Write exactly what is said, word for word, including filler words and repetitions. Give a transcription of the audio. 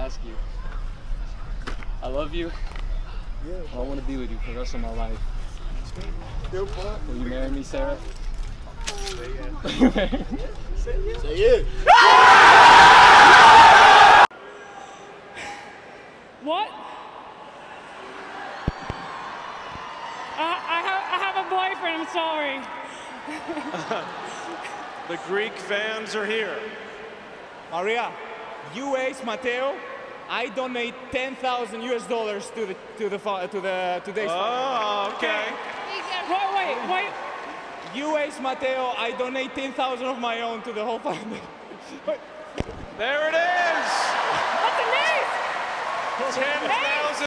ask you. I love you. Yeah. I want to be with you for the rest of my life. Still fun. Will you marry me, Sarah? Say yeah. Say yeah. What? Uh, I, have, I have a boyfriend, I'm sorry. The Greek fans are here. Maria, you ace Matteo. I donate ten thousand U S dollars to the to the to the today's. Oh, okay. Wait, wait, wait. You ace Matteo. I donate ten thousand of my own to the whole family. There it is. What's the name? ten thousand.